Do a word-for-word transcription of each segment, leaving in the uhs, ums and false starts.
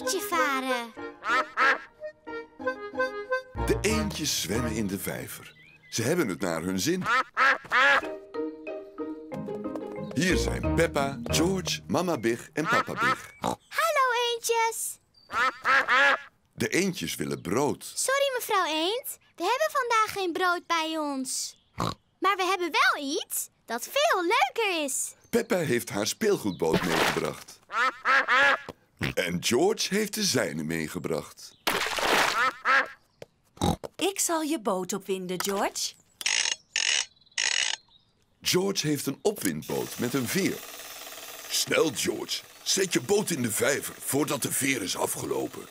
bootje varen. De eendjes zwemmen in de vijver. Ze hebben het naar hun zin. Hier zijn Peppa, George, Mama Big en Papa Big. Hallo eendjes. De eendjes willen brood. Sorry mevrouw Eend, we hebben vandaag geen brood bij ons. Maar we hebben wel iets dat veel leuker is. Peppa heeft haar speelgoedboot meegebracht. En George heeft de zijne meegebracht. Ik zal je boot opwinden, George. George heeft een opwindboot met een veer. Snel, George. Zet je boot in de vijver voordat de veer is afgelopen.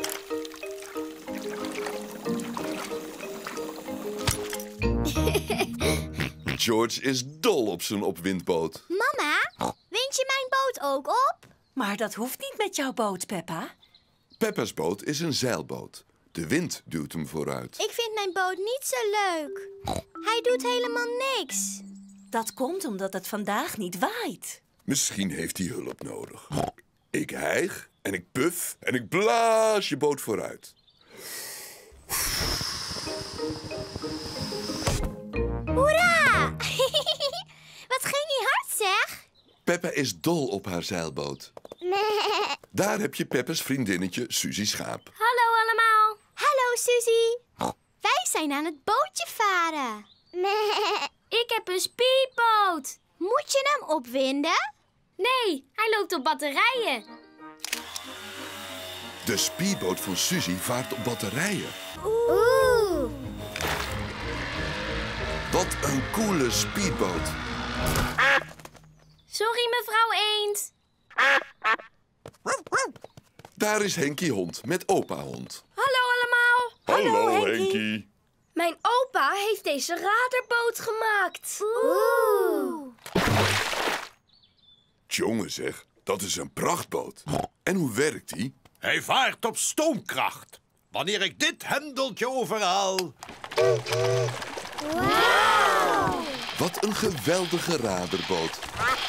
George is dol op zijn opwindboot. Mama, wind je mijn boot ook op? Maar dat hoeft niet met jouw boot, Peppa. Peppa's boot is een zeilboot. De wind duwt hem vooruit. Ik vind mijn boot niet zo leuk. Hij doet helemaal niks. Dat komt omdat het vandaag niet waait. Misschien heeft hij hulp nodig. Ik hijg en ik puf en ik blaas je boot vooruit. Hoera! Wat ging die hard, zeg? Peppa is dol op haar zeilboot. Daar heb je Peppa's vriendinnetje Suzy Schaap. Hallo allemaal. Hallo Suzy. Wij zijn aan het bootje varen. Ik heb een speedboot. Moet je hem opwinden? Nee, hij loopt op batterijen. De speedboot van Suzy vaart op batterijen. Oeh. Wat een coole speedboot. Sorry mevrouw Eend. Daar is Henkie Hond met opa Hond. Hallo allemaal. Hallo, Henkie. Mijn opa heeft deze radarboot gemaakt. Oeh. Jongen zeg, dat is een prachtboot. En hoe werkt die? Hij vaart op stoomkracht. Wanneer ik dit hendeltje overhaal... Wauw. Wat een geweldige radarboot.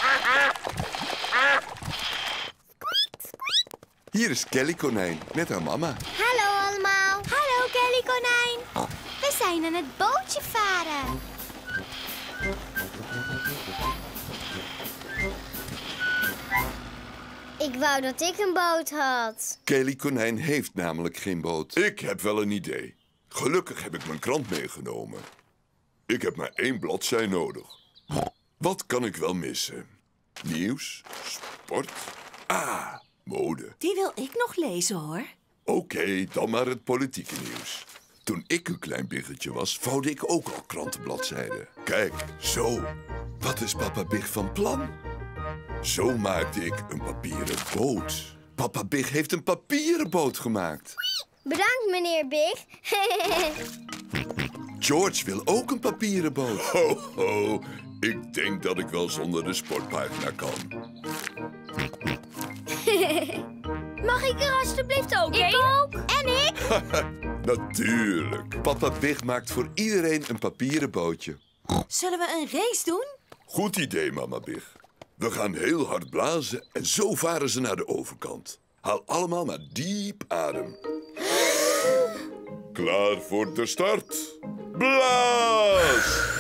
Hier is Kelly Konijn met haar mama. Hallo allemaal. Hallo Kelly Konijn. We zijn aan het bootje varen. Ik wou dat ik een boot had. Kelly Konijn heeft namelijk geen boot. Ik heb wel een idee. Gelukkig heb ik mijn krant meegenomen. Ik heb maar één bladzij nodig. Wat kan ik wel missen? Nieuws, sport, ah, mode. Die wil ik nog lezen, hoor. Oké, okay, dan maar het politieke nieuws. Toen ik een klein biggetje was, vouwde ik ook al krantenbladzijden. Kijk, zo. Wat is papa Big van plan? Zo maakte ik een papieren boot. Papa Big heeft een papieren boot gemaakt. Bedankt, meneer Big. George wil ook een papieren boot. Ho, ho. Ik denk dat ik wel zonder de sportpagina kan. Mag ik er alsjeblieft ook Ik ook. En ik. Natuurlijk. Papa Big maakt voor iedereen een papieren bootje. Zullen we een race doen? Goed idee, mama Big. We gaan heel hard blazen en zo varen ze naar de overkant. Haal allemaal maar diep adem. Klaar voor de start. Blaas!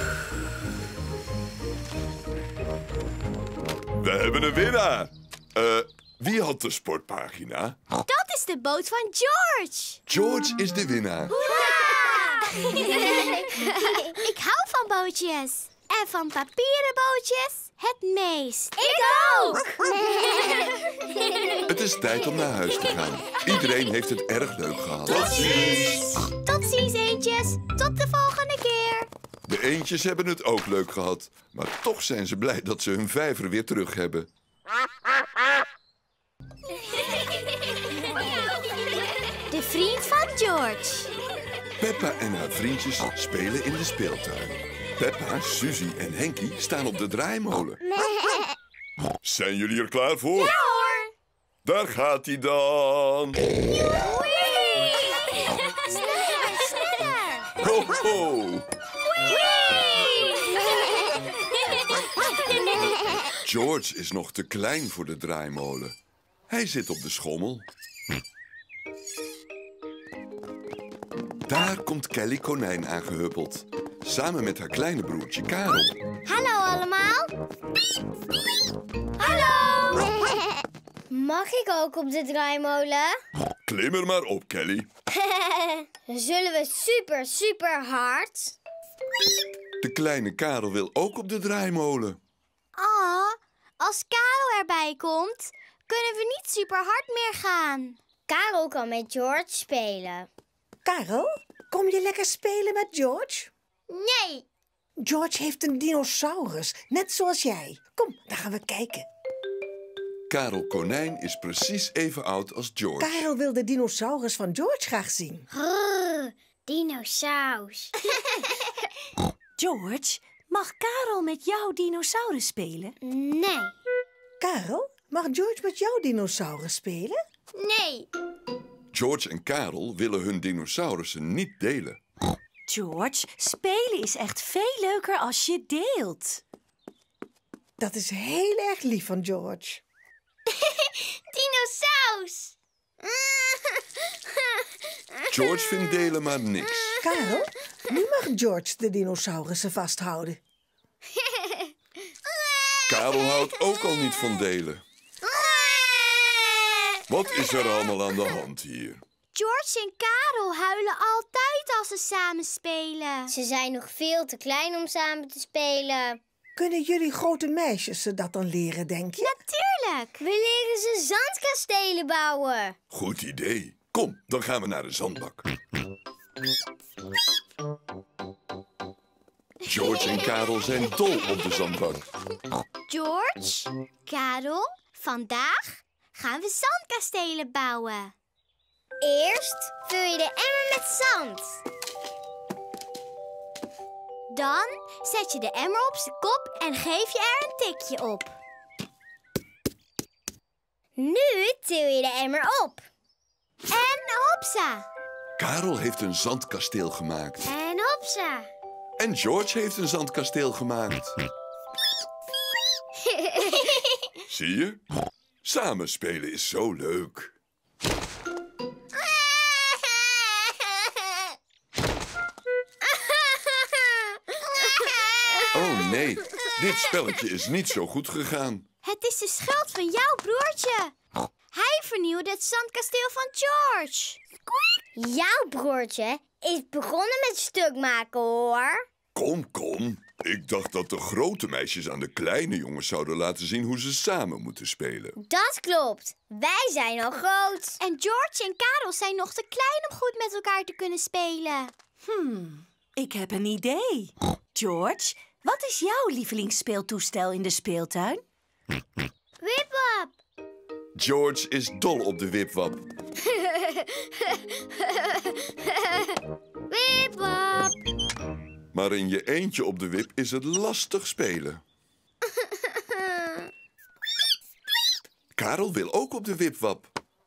We hebben een winnaar. Eh, wie had de sportpagina? Dat is de boot van George. George is de winnaar. Hoera! Ik hou van bootjes. En van papieren bootjes het meest. Ik ook! Het is tijd om naar huis te gaan. Iedereen heeft het erg leuk gehad. Tot ziens! Tot ziens, eendjes. Tot de volgende keer. De eendjes hebben het ook leuk gehad. Maar toch zijn ze blij dat ze hun vijver weer terug hebben. De vriend van George. Peppa en haar vriendjes spelen in de speeltuin. Peppa, Suzy en Henkie staan op de draaimolen. Zijn jullie er klaar voor? Ja hoor! Daar gaat hij dan. Sneller, sneller! Ho, ho. George is nog te klein voor de draaimolen. Hij zit op de schommel. Daar komt Kelly Konijn aangehuppeld. Samen met haar kleine broertje Karel. Hallo allemaal. Hallo. Mag ik ook op de draaimolen? Klim er maar op, Kelly. Zullen we super, super hard? De kleine Karel wil ook op de draaimolen. Ah, als Karel erbij komt, kunnen we niet super hard meer gaan. Karel kan met George spelen. Karel, kom je lekker spelen met George? Nee. George heeft een dinosaurus, net zoals jij. Kom, dan gaan we kijken. Karel Konijn is precies even oud als George. Karel wil de dinosaurus van George graag zien. Grrr, dinosaus. George, mag Karel met jouw dinosaurus spelen? Nee. Karel, mag George met jouw dinosaurus spelen? Nee. George en Karel willen hun dinosaurussen niet delen. George, spelen is echt veel leuker als je deelt. Dat is heel erg lief van George. Dinosaus. George vindt delen maar niks. Karel, nu mag George de dinosaurussen vasthouden. Karel houdt ook al niet van delen. Wat is er allemaal aan de hand hier? George en Karel huilen altijd als ze samen spelen. Ze zijn nog veel te klein om samen te spelen. Kunnen jullie grote meisjes ze dat dan leren, denk je? Natuurlijk. We leren ze zandkastelen bouwen. Goed idee. Kom, dan gaan we naar de zandbak. George en Karel zijn dol op de zandbak. George, Karel, vandaag gaan we zandkastelen bouwen. Eerst vul je de emmer met zand. Dan zet je de emmer op zijn kop en geef je er een tikje op. Nu til je de emmer op. En hopsa. Karel heeft een zandkasteel gemaakt. En hopsa. En George heeft een zandkasteel gemaakt. Zie je? Samen spelen is zo leuk. Oh nee, dit spelletje is niet zo goed gegaan. Het is de schuld van jouw broertje. Hij vernieuwde het zandkasteel van George. Jouw broertje is begonnen met stuk maken, hoor. Kom, kom. Ik dacht dat de grote meisjes aan de kleine jongens zouden laten zien hoe ze samen moeten spelen. Dat klopt. Wij zijn al groot. En George en Karel zijn nog te klein om goed met elkaar te kunnen spelen. Hmm, ik heb een idee. George, wat is jouw lievelingsspeeltoestel in de speeltuin? Wip-wap. George is dol op de wipwap. Wip-wap. Maar in je eentje op de wip is het lastig spelen. Karel wil ook op de wipwap.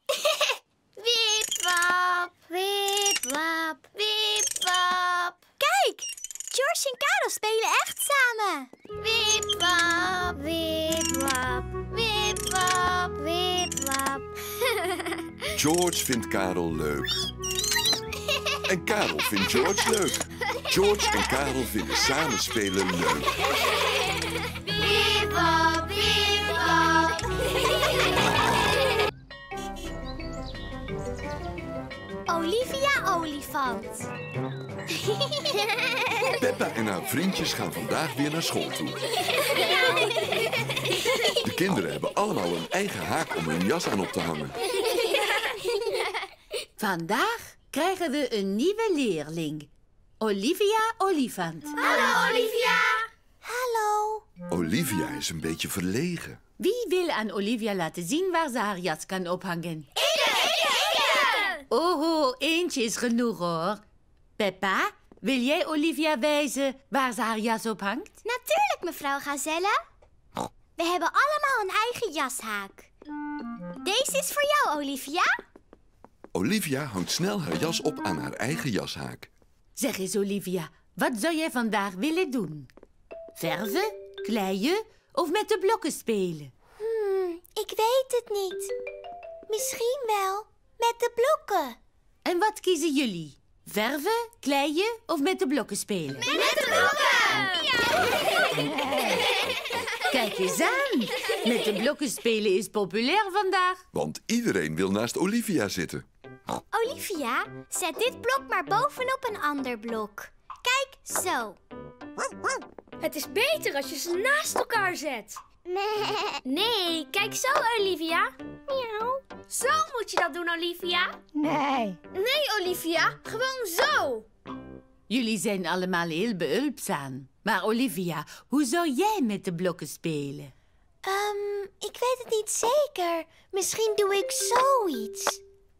Wip-wap. Wip-wap. Wip-wap. Kijk, George en Karel spelen echt samen. Wip-wap. Wip-wap. Wip-wap. Wip-wap. George vindt Karel leuk. En Karel vindt George leuk. George en Karel vinden samen spelen leuk. Wip-wap. Wip-wap. Olivia Olifant. Peppa en haar vriendjes gaan vandaag weer naar school toe. De kinderen hebben allemaal een eigen haak om hun jas aan op te hangen. Vandaag krijgen we een nieuwe leerling. Olivia Olifant. Hallo, Olivia. Hallo. Olivia is een beetje verlegen. Wie wil aan Olivia laten zien waar ze haar jas kan ophangen? Ikke, ikke, ikke. Oh, eentje is genoeg hoor. Peppa, wil jij Olivia wijzen waar ze haar jas ophangt? Natuurlijk, mevrouw Gazelle. We hebben allemaal een eigen jashaak. Deze is voor jou, Olivia. Olivia hangt snel haar jas op aan haar eigen jashaak. Zeg eens Olivia, wat zou jij vandaag willen doen? Verven, kleien of met de blokken spelen? Hmm, ik weet het niet. Misschien wel. Met de blokken. En wat kiezen jullie? Verven, kleien of met de blokken spelen? Met de blokken! Kijk eens aan. Met de blokken spelen is populair vandaag. Want iedereen wil naast Olivia zitten. Olivia, zet dit blok maar bovenop een ander blok. Kijk, zo. Het is beter als je ze naast elkaar zet. Nee, kijk zo, Olivia. Miauw. Zo moet je dat doen, Olivia. Nee. Nee, Olivia. Gewoon zo. Jullie zijn allemaal heel behulpzaam. Maar Olivia, hoe zou jij met de blokken spelen? Um, ik weet het niet zeker. Misschien doe ik zoiets.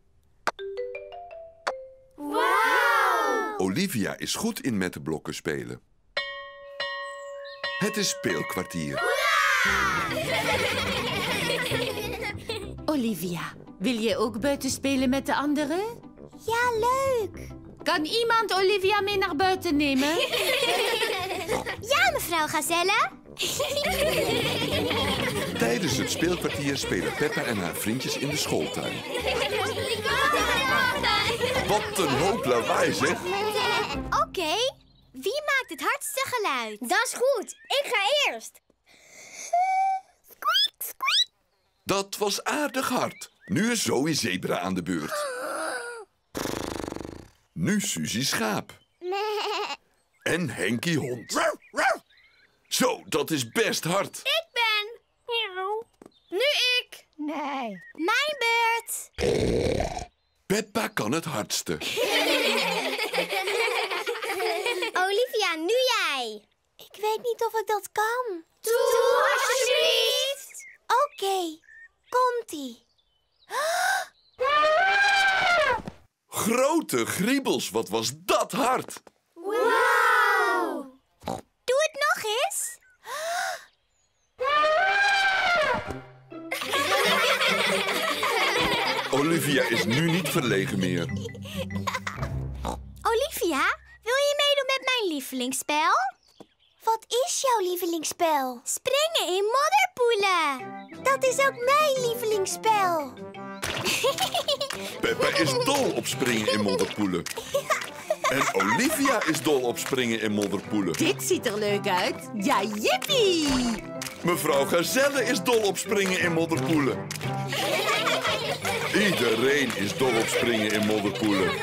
Wauw! Olivia is goed in met de blokken spelen. Het is speelkwartier. Olivia, wil jij ook buiten spelen met de anderen? Ja, leuk. Kan iemand Olivia mee naar buiten nemen? Ja, mevrouw Gazelle. Tijdens het speelkwartier spelen Peppa en haar vriendjes in de schooltuin. Wat een hoop lawaai, zeg. Oké, wie maakt het hardste geluid? Dat is goed. Ik ga eerst. Squeak, squeak. Dat was aardig hard. Nu is Zoe Zebra aan de beurt. Nu Suzy Schaap. En Henkie Hond. Zo, dat is best hard. Ik ben. Miauw. Nu ik. Nee. Mijn beurt. Peppa kan het hardste. Olivia, nu jij. Ik weet niet of ik dat kan. Doe alsjeblieft. Oké, okay. Komt-ie. Grote griebels, wat was dat hard. Wauw. Doe het nog eens. Olivia is nu niet verlegen meer. Olivia, wil je meedoen met mijn lievelingsspel? Wat is jouw lievelingsspel? Springen in modderpoelen. Dat is ook mijn lievelingsspel. Peppa is dol op springen in modderpoelen. En Olivia is dol op springen in modderpoelen. Dit ziet er leuk uit. Ja, jippie! Mevrouw Gazelle is dol op springen in modderpoelen. Iedereen is dol op springen in modderpoelen.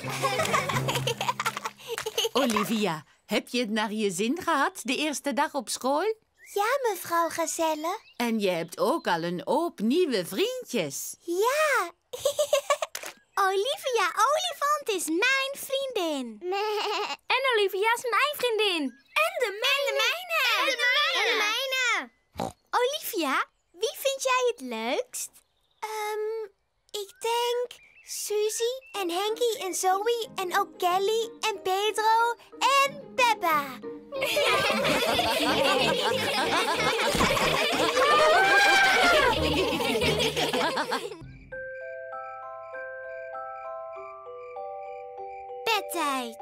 Olivia, heb je het naar je zin gehad de eerste dag op school? Ja, mevrouw Gazelle. En je hebt ook al een hoop nieuwe vriendjes. Ja. Olivia Olifant is mijn vriendin. En Olivia is mijn vriendin. En de mijne. En de mijne. En de mijne. En de mijne. Olivia, wie vind jij het leukst? Um, ik denk Suzy en Henkie en Zoe en ook Kelly en Pedro en Peppa. Bedtijd.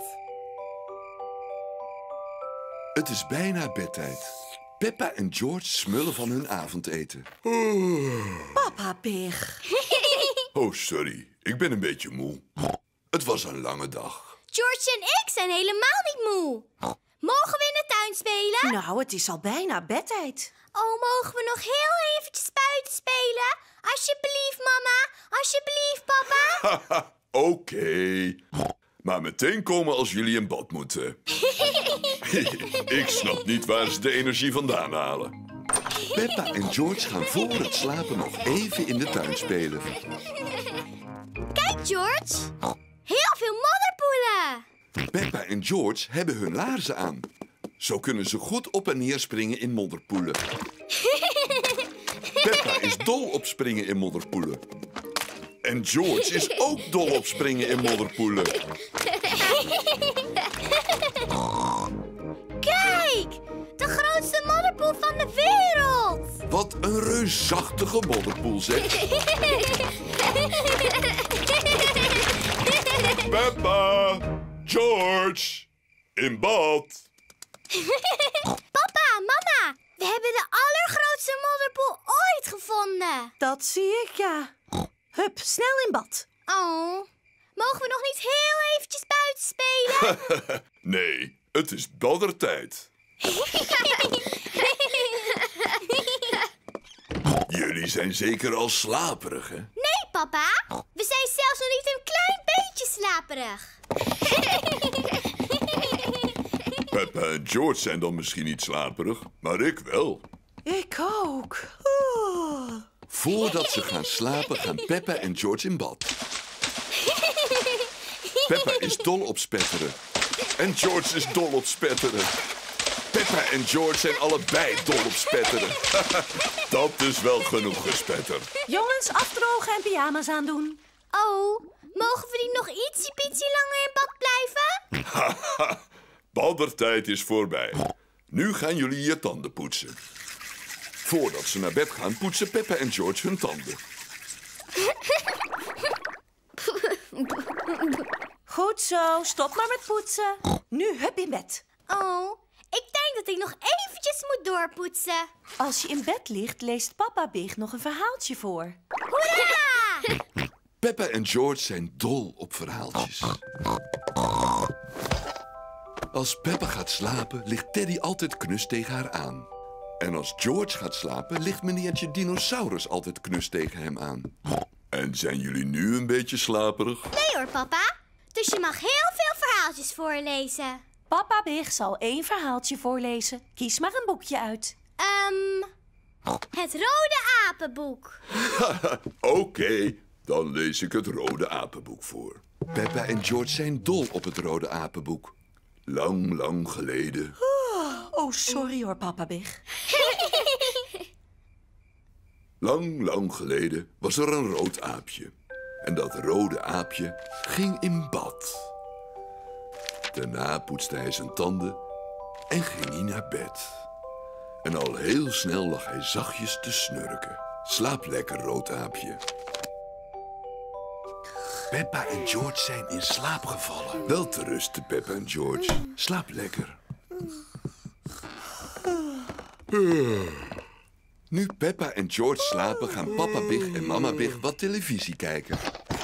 Het is bijna bedtijd. Peppa en George smullen van hun avondeten. Papa Pig. Oh, sorry. Ik ben een beetje moe. Het was een lange dag. George en ik zijn helemaal niet moe. Mogen we in de tuin spelen? Nou, het is al bijna bedtijd. Oh, mogen we nog heel eventjes buiten spelen? Alsjeblieft, mama. Alsjeblieft, papa. Haha, oké. Maar meteen komen als jullie in bad moeten. Ik snap niet waar ze de energie vandaan halen. Peppa en George gaan voor het slapen nog even in de tuin spelen. Kijk, George. Heel veel modderpoelen. Peppa en George hebben hun laarzen aan. Zo kunnen ze goed op en neer springen in modderpoelen. Peppa is dol op springen in modderpoelen. En George is ook dol op springen in modderpoelen. Kijk, de grootste modderpoel van de wereld. Wat een reusachtige modderpoel, zeg. Peppa, George, in bad. Papa, mama, we hebben de allergrootste modderpoel ooit gevonden. Dat zie ik, ja. Hup, snel in bad. Oh, mogen we nog niet heel eventjes buiten spelen? Nee, het is baddertijd. Jullie zijn zeker al slaperig, hè? Nee, papa. We zijn zelfs nog niet een klein beetje slaperig. Peppa en George zijn dan misschien niet slaperig, maar ik wel. Ik ook. Oeh. Voordat ze gaan slapen, gaan Peppa en George in bad. Peppa is dol op spetteren. En George is dol op spetteren. Peppa en George zijn allebei dol op spetteren. Dat is wel genoeg gespetter. Jongens, afdrogen en pyjama's aandoen. Oh, mogen we die nog ietsie pietsie langer in bad blijven? Haha, baddertijd is voorbij. Nu gaan jullie je tanden poetsen. Voordat ze naar bed gaan, poetsen Peppa en George hun tanden. Goed zo, stop maar met poetsen. Nu hup in bed. Oh, ik denk dat ik nog eventjes moet doorpoetsen. Als je in bed ligt, leest papa Big nog een verhaaltje voor. Hoera! Peppa en George zijn dol op verhaaltjes. Als Peppa gaat slapen, ligt Teddy altijd knus tegen haar aan. En als George gaat slapen, ligt meneertje Dinosaurus altijd knus tegen hem aan. En zijn jullie nu een beetje slaperig? Nee hoor, papa. Dus je mag heel veel verhaaltjes voorlezen. Papa Big zal één verhaaltje voorlezen. Kies maar een boekje uit. Ehm, het Rode Apenboek. Oké, okay, dan lees ik het Rode Apenboek voor. Peppa en George zijn dol op het Rode Apenboek. Lang, lang geleden. Oh, sorry hoor, papa Big. Lang, lang geleden was er een rood aapje. En dat rode aapje ging in bad. Daarna poetste hij zijn tanden en ging hij naar bed. En al heel snel lag hij zachtjes te snurken. Slaap lekker, rood aapje. Peppa en George zijn in slaap gevallen. Wel te rusten, Peppa en George. Slaap lekker. Nu Peppa en George slapen, gaan papa Big en mama Big wat televisie kijken.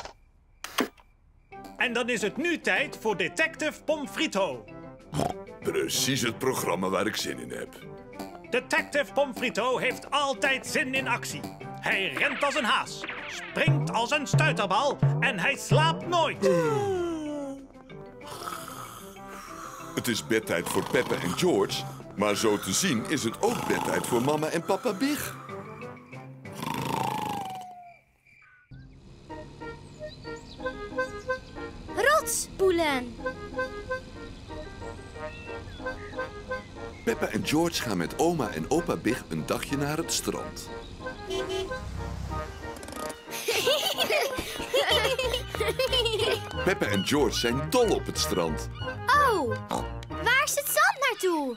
En dan is het nu tijd voor Detective Pomfrito. Precies het programma waar ik zin in heb. Detective Pomfrito heeft altijd zin in actie. Hij rent als een haas, springt als een stuiterbal en hij slaapt nooit. Het is bedtijd voor Peppa en George, maar zo te zien is het ook bedtijd voor mama en papa Big. Rotspoelen. Peppa en George gaan met oma en opa Big een dagje naar het strand. Peppa en George zijn dol op het strand. Oh, waar is het zand naartoe?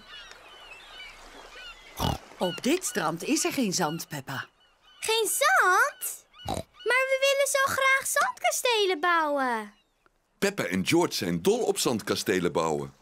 Op dit strand is er geen zand, Peppa. Geen zand? Maar we willen zo graag zandkastelen bouwen. Peppa en George zijn dol op zandkastelen bouwen.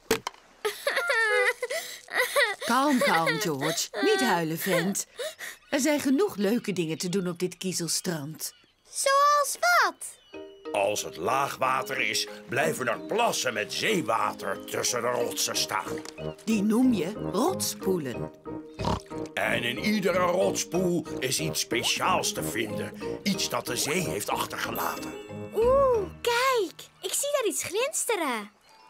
Kalm, kalm, George. Niet huilen, vent. Er zijn genoeg leuke dingen te doen op dit kiezelstrand. Zoals wat? Als het laagwater is, blijven er plassen met zeewater tussen de rotsen staan. Die noem je rotspoelen. En in iedere rotspoel is iets speciaals te vinden. Iets dat de zee heeft achtergelaten. Oeh, kijk. Ik zie daar iets glinsteren.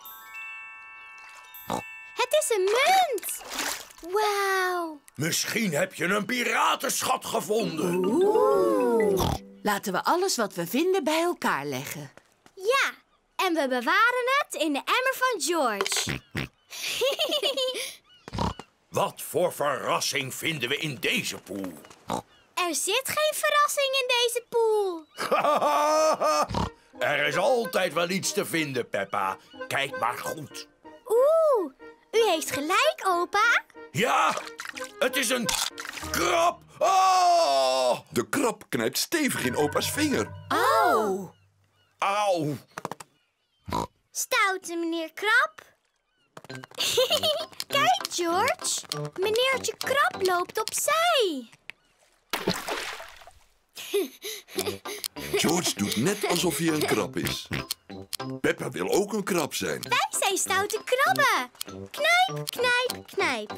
Het is een munt. Wauw. Misschien heb je een piratenschat gevonden. Oeh. Laten we alles wat we vinden bij elkaar leggen. Ja, en we bewaren het in de emmer van George. Wat voor verrassing vinden we in deze poel? Er zit geen verrassing in deze poel. Er is altijd wel iets te vinden, Peppa. Kijk maar goed. Oeh, u heeft gelijk, opa. Ja, het is een krab. Oh! De krab knijpt stevig in opa's vinger. Auw. Auw. Stoute meneer Krab. Kijk, George. Meneertje Krab loopt opzij. George doet net alsof hij een krab is. Peppa wil ook een krab zijn. Wij zijn stoute krabben. Knijp, knijp, knijp.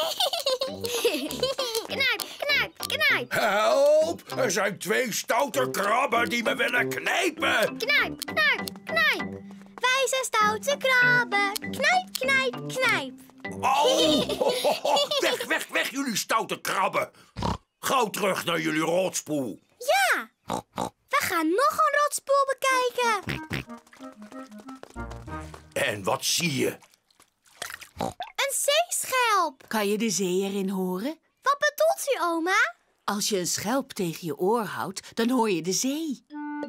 Knijp, knijp, knijp. Help! Er zijn twee stoute krabben die me willen knijpen. Knijp, knijp, knijp. Wij zijn stoute krabben. Knijp, knijp, knijp. Oh! Weg, weg, weg, jullie stoute krabben. Gauw terug naar jullie rotspoel. Ja, we gaan nog een rotspoel bekijken. En wat zie je? Een zeeschelp. Kan je de zee erin horen? Wat bedoelt u, oma? Als je een schelp tegen je oor houdt, dan hoor je de zee.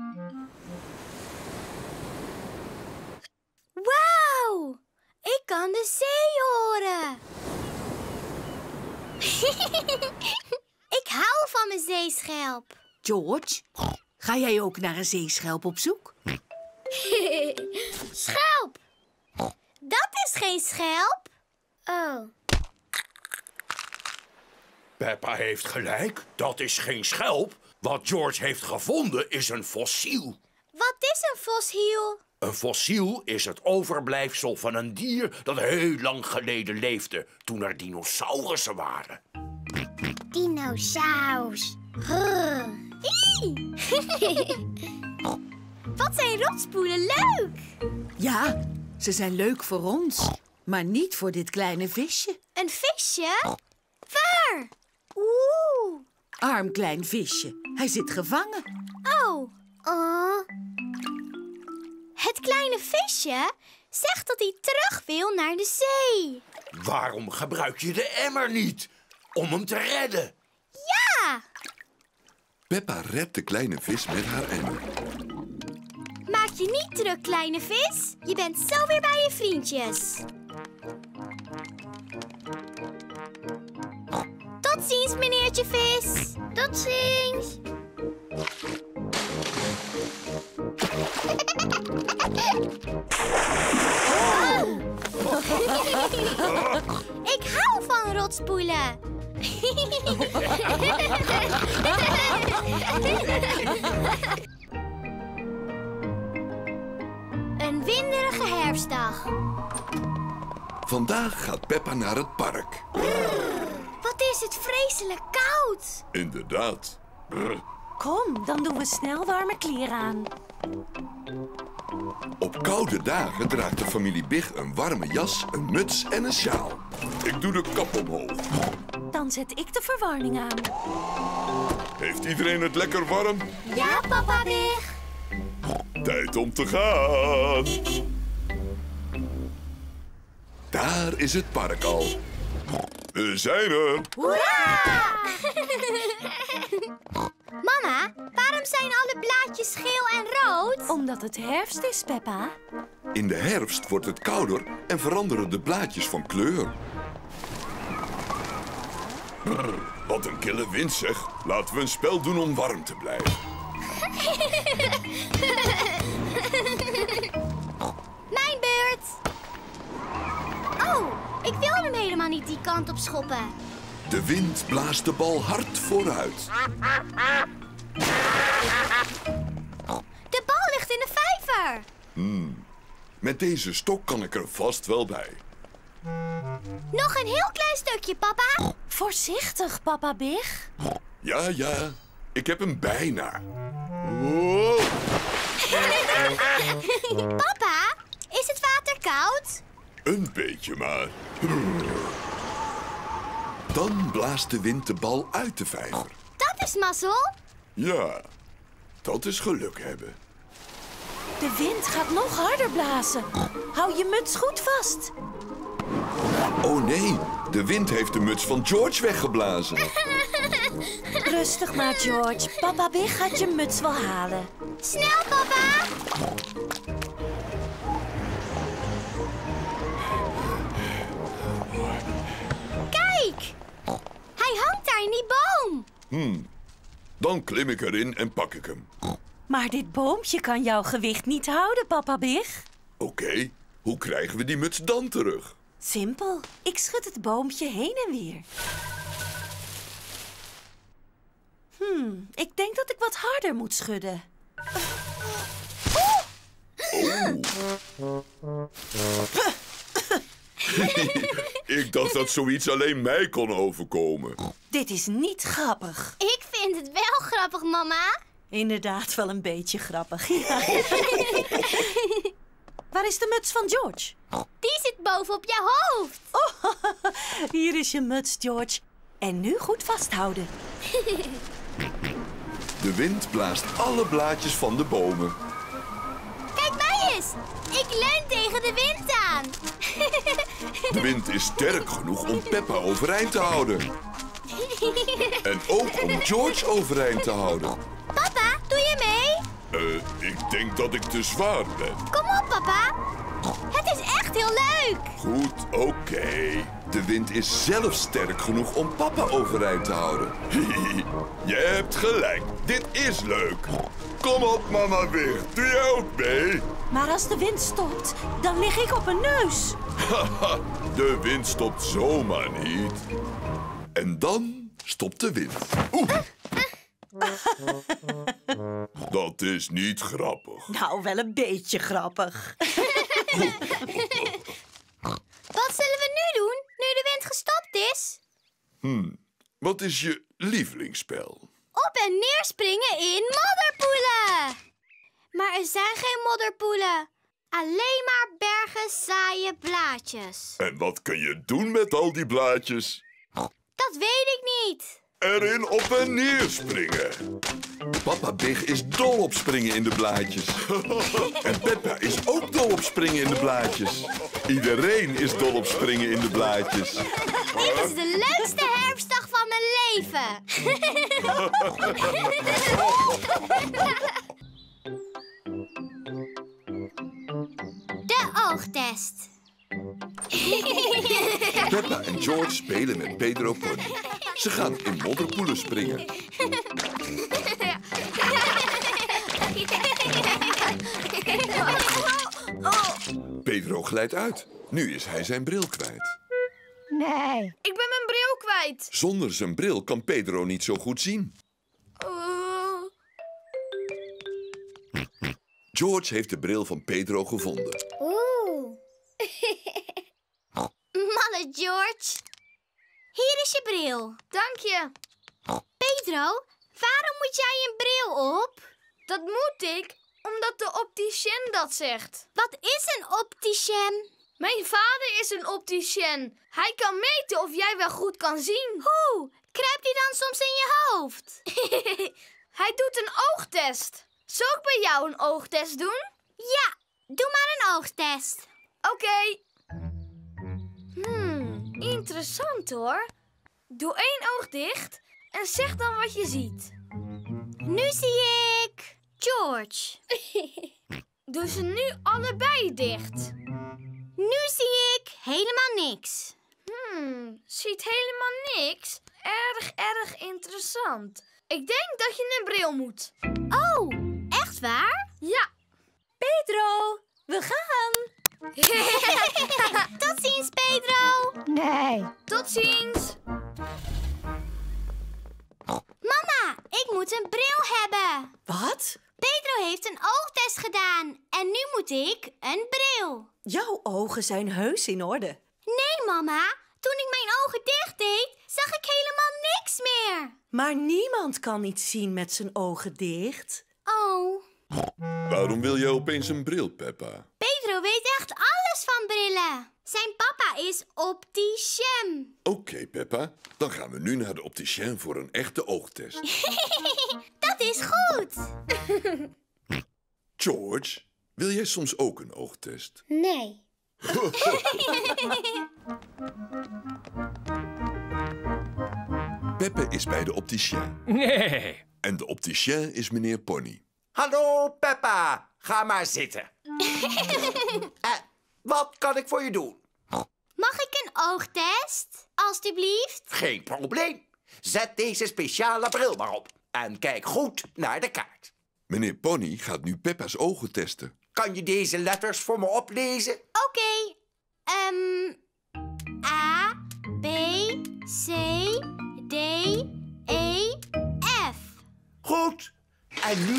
Wauw, ik kan de zee horen. Ik hou van mijn zeeschelp. George, ga jij ook naar een zeeschelp op zoek? Schelp. Dat is geen schelp. Oh. Peppa heeft gelijk, dat is geen schelp. Wat George heeft gevonden is een fossiel. Wat is een fossiel? Een fossiel is het overblijfsel van een dier dat heel lang geleden leefde, toen er dinosaurussen waren. Dinosaurus. Wat zijn rotspoelen leuk! Ja, ze zijn leuk voor ons, maar niet voor dit kleine visje. Een visje? Waar? Oeh. Arm klein visje, hij zit gevangen. Oh. Oh. Het kleine visje zegt dat hij terug wil naar de zee. Waarom gebruik je de emmer niet? Om hem te redden. Ja! Peppa redt de kleine vis met haar emmer. Maak je niet druk, kleine vis. Je bent zo weer bij je vriendjes. Tot ziens, meneertje vis. Tot ziens. Ik hou van rotspoelen. Een winderige herfstdag. Vandaag gaat Peppa naar het park. Wat is het vreselijk koud. Inderdaad. Brr. Kom, dan doen we snel warme kleren aan. Op koude dagen draagt de familie Big een warme jas, een muts en een sjaal. Ik doe de kap omhoog. Dan zet ik de verwarming aan. Heeft iedereen het lekker warm? Ja, papa Big. Tijd om te gaan. Daar is het park al. We zijn er. Hoera! Mama, waarom zijn alle blaadjes geel en rood? Omdat het herfst is, Peppa. In de herfst wordt het kouder en veranderen de blaadjes van kleur. Brr, wat een kille wind zeg. Laten we een spel doen om warm te blijven. Mijn beurt. Oh, ik wilde hem helemaal niet die kant op schoppen. De wind blaast de bal hard vooruit. De bal ligt in de vijver. Hmm. Met deze stok kan ik er vast wel bij. Nog een heel klein stukje, papa. Voorzichtig, papa Big. Ja, ja. Ik heb hem bijna. Wow. Papa, is het water koud? Een beetje maar. Dan blaast de wind de bal uit de vijver. Dat is mazzel. Ja, dat is geluk hebben. De wind gaat nog harder blazen. Hou je muts goed vast. Oh nee, de wind heeft de muts van George weggeblazen. Rustig maar, George. Papa Big gaat je muts wel halen. Snel, papa. Kijk, hij hangt daar in die boom. Hmm, dan klim ik erin en pak ik hem. Maar dit boompje kan jouw gewicht niet houden, papa Big. Oké, okay, hoe krijgen we die muts dan terug? Simpel. Ik schud het boompje heen en weer. Hmm, Hmm, ik denk dat ik wat harder moet schudden. Oh. Ik dacht dat zoiets alleen mij kon overkomen. Dit is niet grappig. Ik vind het wel grappig, mama. Inderdaad wel een beetje grappig. Ja. Waar is de muts van George? Die zit boven op je hoofd. Oh, hier is je muts, George. En nu goed vasthouden. De wind blaast alle blaadjes van de bomen. Kijk mij eens. Ik leun tegen de wind aan. De wind is sterk genoeg om Peppa overeind te houden. En ook om George overeind te houden. Papa, doe je mee? Uh, ik denk dat ik te zwaar ben. Kom op, papa. Het is echt heel leuk. Goed, oké. Okay. De wind is zelf sterk genoeg om papa overeind te houden. Je hebt gelijk. Dit is leuk. Kom op, mama Big. Doe je ook mee? Maar als de wind stopt, dan lig ik op een neus. De wind stopt zomaar niet. En dan stopt de wind. Oeh. Dat is niet grappig. Nou, wel een beetje grappig. Wat zullen we nu doen, nu de wind gestopt is? Hmm, wat is je lievelingsspel? Op en neer springen in modderpoelen. Maar er zijn geen modderpoelen. Alleen maar bergen saaie blaadjes. En wat kun je doen met al die blaadjes? Dat weet ik niet. Erin op en neer springen. Papa Big is dol op springen in de blaadjes. En Peppa is ook dol op springen in de blaadjes. Iedereen is dol op springen in de blaadjes. Dit is de leukste herfstdag van mijn leven. De oogtest. Peppa en George spelen met Pedro Pony. Ze gaan in modderpoelen springen. Pedro glijdt uit. Nu is hij zijn bril kwijt. Nee. Ik ben mijn bril kwijt. Zonder zijn bril kan Pedro niet zo goed zien. Uh... George heeft de bril van Pedro gevonden. Oeh. Malle George. Hier is je bril. Dank je. Pedro, waarom moet jij een bril op? Dat moet ik, omdat de opticien dat zegt. Wat is een opticien? Mijn vader is een opticien. Hij kan meten of jij wel goed kan zien. Hoe? Kruipt hij dan soms in je hoofd? Hij doet een oogtest. Zal ik bij jou een oogtest doen? Ja, doe maar een oogtest. Oké. Okay. Hmm, interessant hoor. Doe één oog dicht en zeg dan wat je ziet. Nu zie ik George. Doe ze nu allebei dicht. Nu zie ik helemaal niks. Hmm, ziet helemaal niks? Erg, erg interessant. Ik denk dat je een bril moet. Oh, echt waar? Ja. Pedro, we gaan. Tot ziens, Pedro. Nee. Tot ziens. Mama, ik moet een bril hebben. Wat? Pedro heeft een oogtest gedaan en nu moet ik een bril. Jouw ogen zijn heus in orde. Nee, mama. Toen ik mijn ogen dicht deed, zag ik helemaal niks meer. Maar niemand kan iets zien met zijn ogen dicht. Oh. Waarom wil jij opeens een bril, Peppa? Pedro weet echt alles van brillen. Zijn papa is opticien. Oké, okay, Peppa. Dan gaan we nu naar de opticien voor een echte oogtest. Dat is goed. George, wil jij soms ook een oogtest? Nee. Peppe is bij de opticien. Nee. En de opticien is meneer Pony. Hallo, Peppa. Ga maar zitten. uh, wat kan ik voor je doen? Mag ik een oogtest? Alsjeblieft. Geen probleem. Zet deze speciale bril maar op. En kijk goed naar de kaart. Meneer Pony gaat nu Peppa's ogen testen. Kan je deze letters voor me oplezen? Oké. Okay. Um, A, B, C, D, E, F.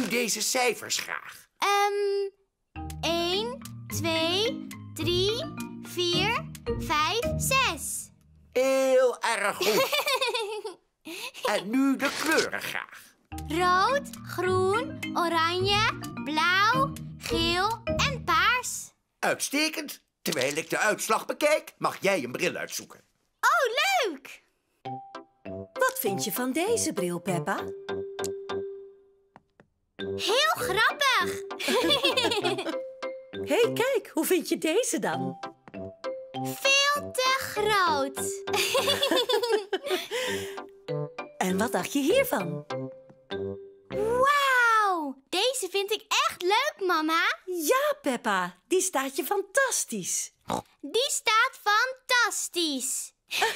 deze cijfers graag. Um, één, twee, drie, vier, vijf, zes. Heel erg goed. En nu de kleuren graag. Rood, groen, oranje, blauw, geel en paars. Uitstekend. Terwijl ik de uitslag bekijk, mag jij een bril uitzoeken. Oh, leuk! Wat vind je van deze bril, Peppa? Heel grappig! Hé, hey, kijk, hoe vind je deze dan? Veel te groot. En wat dacht je hiervan? Wauw, deze vind ik echt leuk, mama. Ja, Peppa, die staat je fantastisch. Die staat fantastisch.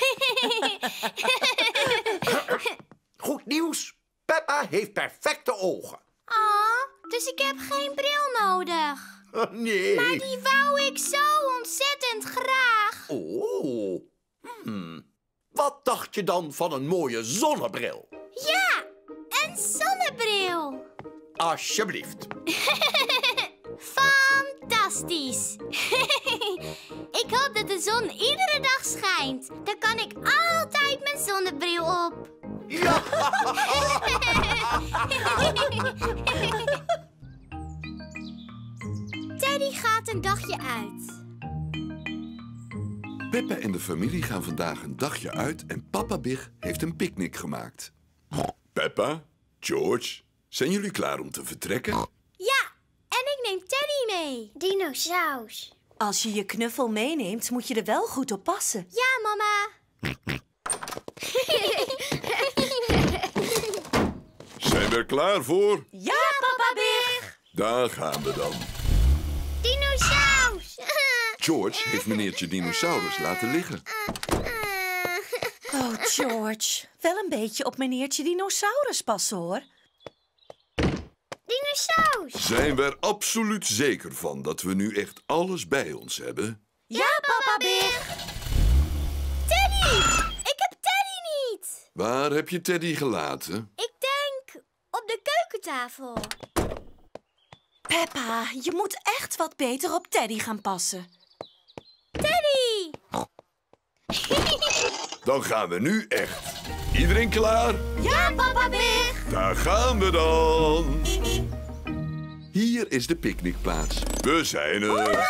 Goed nieuws. Peppa heeft perfecte ogen. Oh, dus ik heb geen bril nodig. Nee. Maar die wou ik zo ontzettend graag. Oh. Hmm. Wat dacht je dan van een mooie zonnebril? Ja, een zonnebril. Alsjeblieft. Fantastisch. Ik hoop dat de zon iedere dag schijnt. Dan kan ik altijd mijn zonnebril op. Ja. Teddy gaat een dagje uit. Peppa en de familie gaan vandaag een dagje uit en papa Big heeft een picknick gemaakt. Peppa, George, zijn jullie klaar om te vertrekken? Ja, en ik neem Teddy mee. Dinosaus. Als je je knuffel meeneemt, moet je er wel goed op passen. Ja, mama. Zijn we er klaar voor? Ja, papa Big! Daar gaan we dan. Dinosaus. George heeft meneertje Dinosaurus laten liggen. Oh, George. Wel een beetje op meneertje Dinosaurus passen, hoor. Dinosaus. Zijn we er absoluut zeker van dat we nu echt alles bij ons hebben? Ja, papa Big! Teddy! Ik heb Teddy niet. Waar heb je Teddy gelaten? Ik denk op de keukentafel. Peppa, je moet echt wat beter op Teddy gaan passen. Teddy! Dan gaan we nu echt. Iedereen klaar? Ja, papa Big! Daar gaan we dan. Hier is de picknickplaats. We zijn er.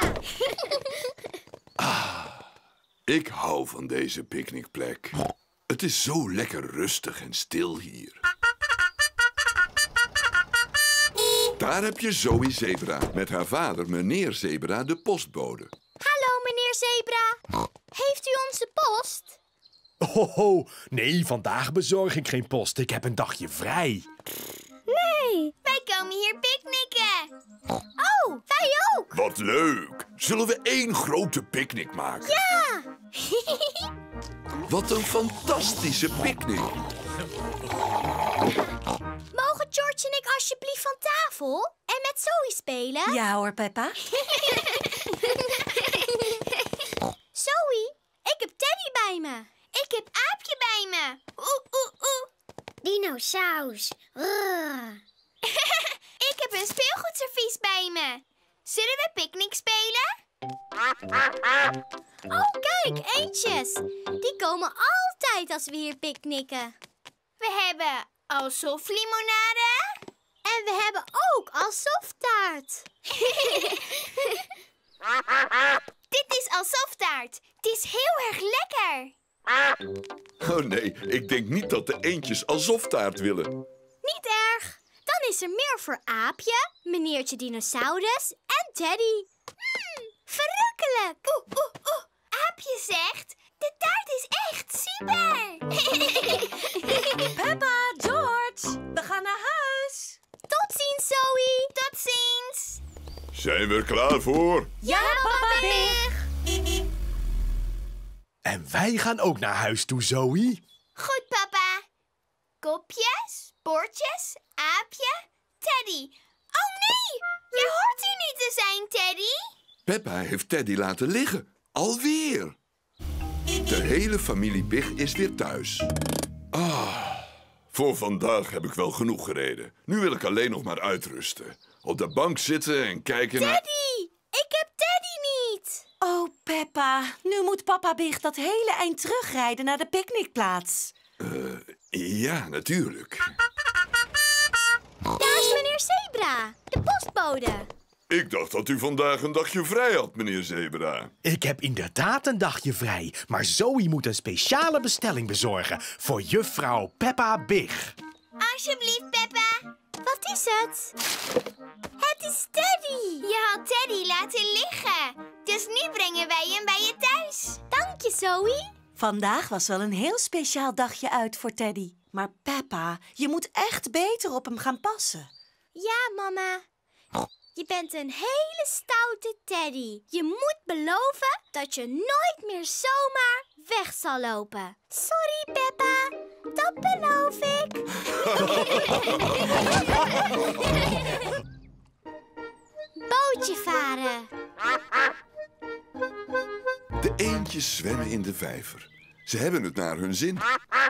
Ah, ik hou van deze picknickplek. Het is zo lekker rustig en stil hier. Daar heb je Zoe Zebra met haar vader, meneer Zebra, de postbode. Hallo, meneer Zebra. Heeft u onze post? Oh, oh, nee, vandaag bezorg ik geen post. Ik heb een dagje vrij. Nee, wij komen hier picknicken. Oh, wij ook. Wat leuk. Zullen we één grote picknick maken? Ja. Wat een fantastische picknick. Mogen George en ik alsjeblieft van tafel en met Zoe spelen? Ja hoor, Peppa. Zoe, ik heb Teddy bij me. Ik heb Aapje bij me. Oeh, oeh, oeh. Dinosaus. Ik heb een speelgoedservies bij me. Zullen we picknick spelen? Oh, kijk, eendjes. Die komen altijd als we hier picknicken. We hebben alsof-limonade. En we hebben ook alsof-taart. Dit is alsof-taart. Het is heel erg lekker. Oh nee, ik denk niet dat de eendjes alsof-taart willen. Niet erg. Dan is er meer voor Aapje, meneertje Dinosaurus en Teddy. Hmm, verrukkelijk. Oeh, oeh, oeh. Aapje zegt, de taart is echt super. Peppa, George, we gaan naar huis. Tot ziens, Zoe. Tot ziens. Zijn we er klaar voor? Ja, papa Big. En wij gaan ook naar huis toe, Zoe. Goed, papa. Kopjes, bordjes, Aapje, Teddy. Oh nee, je hoort hier niet te zijn, Teddy. Peppa heeft Teddy laten liggen. Alweer. De hele familie Big is weer thuis. Ah, Voor vandaag heb ik wel genoeg gereden. Nu wil ik alleen nog maar uitrusten. Op de bank zitten en kijken naar... Teddy! Ik heb Teddy niet! Oh, Peppa, nu moet papa Big dat hele eind terugrijden naar de picknickplaats. Uh, ja, natuurlijk. Daar is meneer Zebra, de postbode. Ik dacht dat u vandaag een dagje vrij had, meneer Zebra. Ik heb inderdaad een dagje vrij, maar Zoe moet een speciale bestelling bezorgen voor juffrouw Peppa Big. Alsjeblieft, Peppa. Wat is het? Het is Teddy. Je had Teddy laten liggen. Dus nu brengen wij hem bij je thuis. Dank je, Zoe. Vandaag was wel een heel speciaal dagje uit voor Teddy. Maar Peppa, je moet echt beter op hem gaan passen. Ja, mama. Je bent een hele stoute Teddy. Je moet beloven dat je nooit meer zomaar weg zal lopen. Sorry, Peppa. Dat beloof ik. Bootje varen. De eendjes zwemmen in de vijver. Ze hebben het naar hun zin.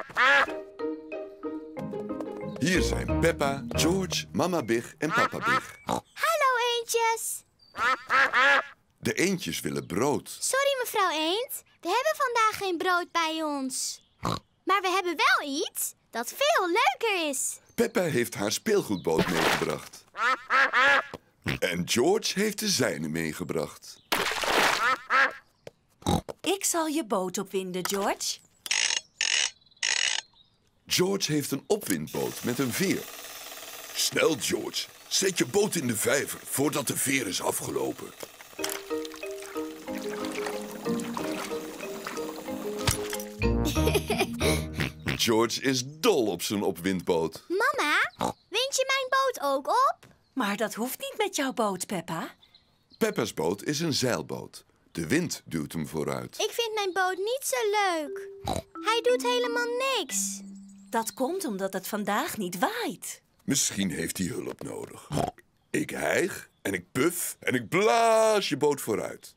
Hier zijn Peppa, George, mama Big en papa Big. Hallo, eendjes. De eendjes willen brood. Sorry, mevrouw Eend. We hebben vandaag geen brood bij ons. Maar we hebben wel iets dat veel leuker is. Peppa heeft haar speelgoedboot meegebracht. En George heeft de zijne meegebracht. Ik zal je boot opwinden, George. George heeft een opwindboot met een veer. Snel, George. Zet je boot in de vijver voordat de veer is afgelopen. George is dol op zijn opwindboot. Mama, wind je mijn boot ook op? Maar dat hoeft niet met jouw boot, Peppa. Peppa's boot is een zeilboot. De wind duwt hem vooruit. Ik vind mijn boot niet zo leuk. Hij doet helemaal niks. Dat komt omdat het vandaag niet waait. Misschien heeft hij hulp nodig. Ik hijg en ik puf en ik blaas je boot vooruit.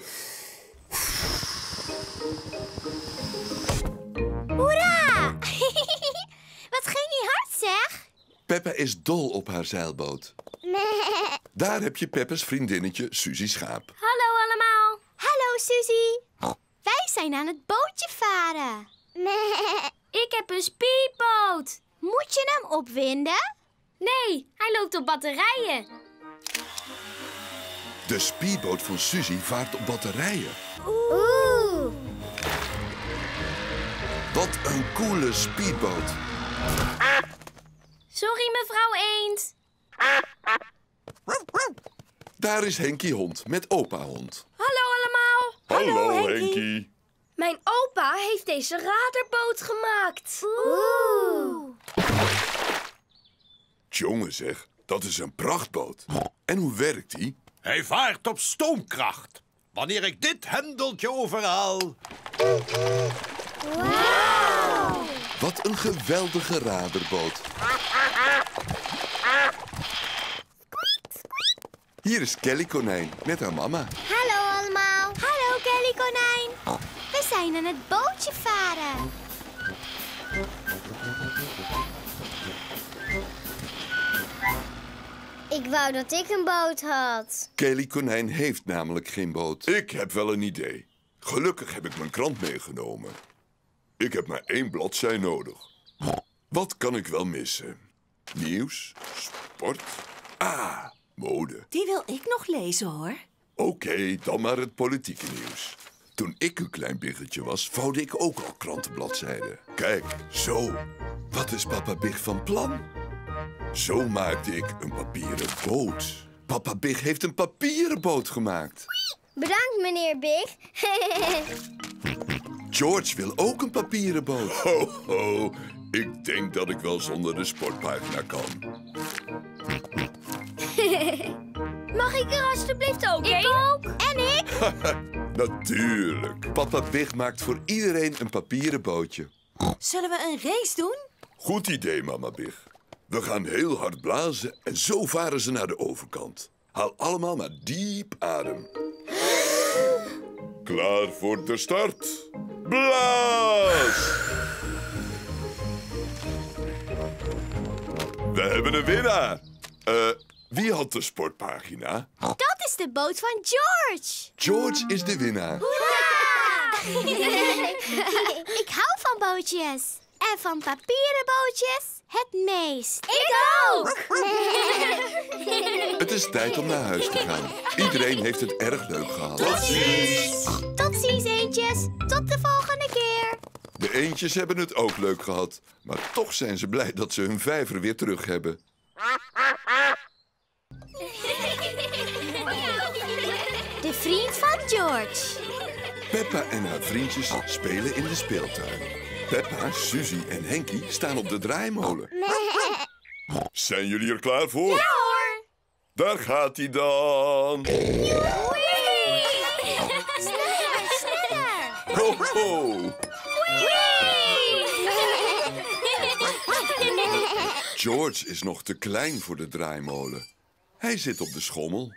Hoera! Wat ging hij hard, zeg? Peppa is dol op haar zeilboot. Nee. Daar heb je Peppa's vriendinnetje Suzy Schaap. Hallo allemaal. Hallo, Suzy. Wij zijn aan het bootje varen. Nee. Ik heb een speedboot. Moet je hem opwinden? Nee, hij loopt op batterijen. De speedboot van Suzy vaart op batterijen. Oeh. Wat een coole speedboot. Sorry, mevrouw Eend. Daar is Henkie hond met opa hond. Hallo allemaal. Hallo, Henkie. Mijn opa heeft deze radarboot gemaakt. Oeh. Jongen zeg, dat is een prachtboot. En hoe werkt die? Hij vaart op stoomkracht. Wanneer ik dit hendeltje overhaal... Wauw. Wat een geweldige radarboot. Hier is Kelly Konijn met haar mama. Hallo allemaal. Hallo, Kelly Konijn. We zijn aan het bootje varen. Ik wou dat ik een boot had. Kelly Konijn heeft namelijk geen boot. Ik heb wel een idee. Gelukkig heb ik mijn krant meegenomen. Ik heb maar één bladzij nodig. Wat kan ik wel missen? Nieuws, sport, ah, mode. Die wil ik nog lezen, hoor. Oké, okay, dan maar het politieke nieuws. Toen ik een klein biggetje was, vouwde ik ook al krantenbladzijden. Kijk, zo. Wat is papa Big van plan? Zo maakte ik een papieren boot. Papa Big heeft een papieren boot gemaakt. Bedankt, meneer Big. George wil ook een papieren boot. Ho, ho. Ik denk dat ik wel zonder de sportpagina kan. Mag ik er alsjeblieft ook Ik ook. En ik? Natuurlijk. Papa Big maakt voor iedereen een papieren bootje. Zullen we een race doen? Goed idee, mama Big. We gaan heel hard blazen en zo varen ze naar de overkant. Haal allemaal maar diep adem. Klaar voor de start. Blaas! We hebben een winnaar. Eh, wie had de sportpagina? Dat is de boot van George. George is de winnaar. Ik hou van bootjes. En van papieren bootjes het meest. Ik ook! Het is tijd om naar huis te gaan. Iedereen heeft het erg leuk gehad. Tot ziens! Tot ziens, eendjes. Tot de volgende keer. De eendjes hebben het ook leuk gehad. Maar toch zijn ze blij dat ze hun vijver weer terug hebben. De vriend van George. Peppa en haar vriendjes spelen in de speeltuin. Peppa, Suzy en Henkie staan op de draaimolen. Zijn jullie er klaar voor? Ja hoor! Daar gaat hij dan! Sneller, sneller! Ho, ho! George is nog te klein voor de draaimolen. Hij zit op de schommel.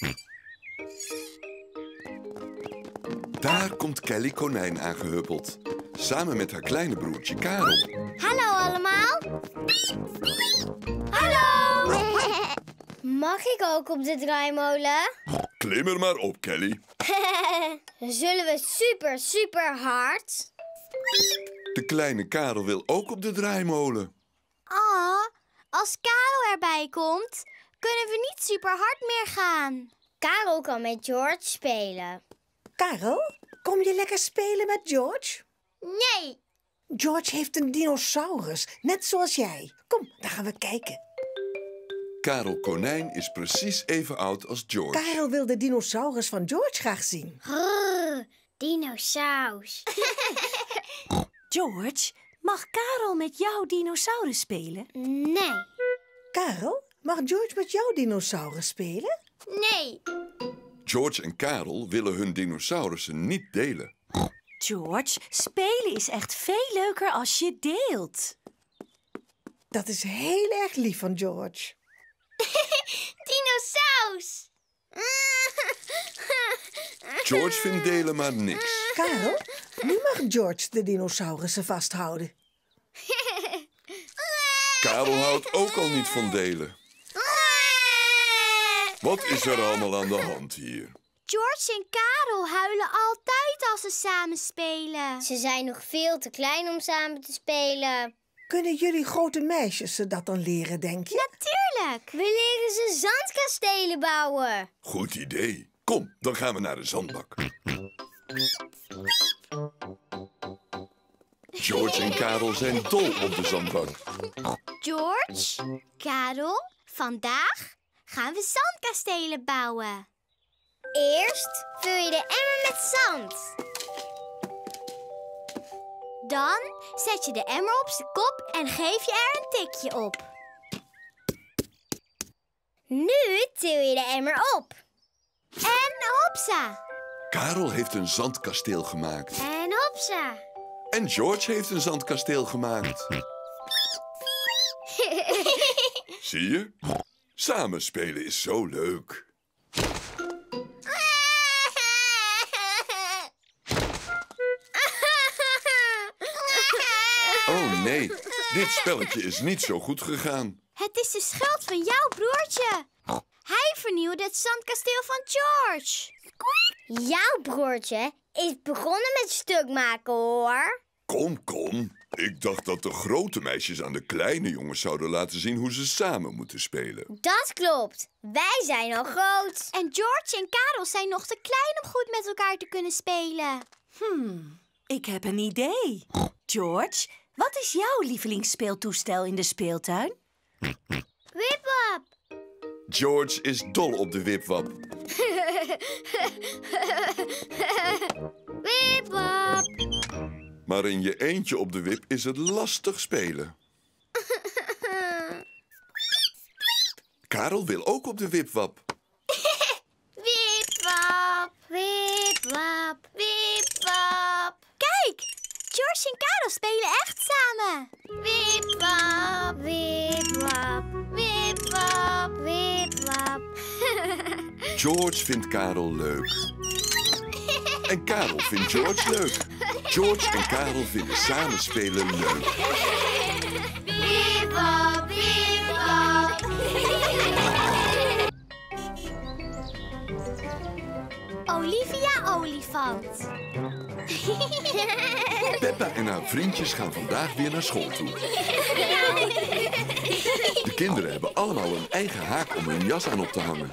Daar komt Kelly Konijn aangehuppeld. Samen met haar kleine broertje Karel. Hallo allemaal. Hallo. Mag ik ook op de draaimolen? Klim er maar op, Kelly. Zullen we super, super hard? De kleine Karel wil ook op de draaimolen. Ah, als Karel erbij komt, kunnen we niet super hard meer gaan. Karel kan met George spelen. Karel, kom je lekker spelen met George? Nee. George heeft een dinosaurus, net zoals jij. Kom, dan gaan we kijken. Karel Konijn is precies even oud als George. Karel wil de dinosaurus van George graag zien. Grrr, dinosaurus. George, mag Karel met jouw dinosaurus spelen? Nee. Karel, mag George met jouw dinosaurus spelen? Nee. George en Karel willen hun dinosaurussen niet delen. George, spelen is echt veel leuker als je deelt. Dat is heel erg lief van George. Dinosaurus. George vindt delen maar niks. Karel, nu mag George de dinosaurussen vasthouden. Karel houdt ook al niet van delen. Wat is er allemaal aan de hand hier? George en Karel huilen altijd als ze samen spelen. Ze zijn nog veel te klein om samen te spelen. Kunnen jullie grote meisjes ze dat dan leren, denk je? Natuurlijk. We leren ze zandkastelen bouwen. Goed idee. Kom, dan gaan we naar de zandbak. George en Karel zijn dol op de zandbak. George, Karel, vandaag gaan we zandkastelen bouwen. Eerst vul je de emmer met zand. Dan zet je de emmer op zijn kop en geef je er een tikje op. Nu til je de emmer op. En hopsa. Karel heeft een zandkasteel gemaakt. En hopsa. En George heeft een zandkasteel gemaakt. Zie je? Samen spelen is zo leuk. Oh nee, dit spelletje is niet zo goed gegaan. Het is de schuld van jouw broertje. Hij vernieuwde het zandkasteel van George. Jouw broertje is begonnen met stuk maken, hoor. Kom, kom. Ik dacht dat de grote meisjes aan de kleine jongens zouden laten zien hoe ze samen moeten spelen. Dat klopt. Wij zijn al groot. En George en Karel zijn nog te klein om goed met elkaar te kunnen spelen. Hmm, ik heb een idee. George, wat is jouw lievelingsspeeltoestel in de speeltuin? Wipwap. George is dol op de wipwap. Wipwap. Maar in je eentje op de wip is het lastig spelen. Karel wil ook op de wipwap. Wipwap, wipwap, wipwap. Kijk, George en Karel spelen echt samen. Wipwap, wipwap, wipwap, wipwap. George vindt Karel leuk. En Karel vindt George leuk. George en Karel vinden samen spelen leuk. Wipwap, wipwap. olifant. Peppa en haar vriendjes gaan vandaag weer naar school toe. De kinderen hebben allemaal een eigen haak om hun jas aan op te hangen.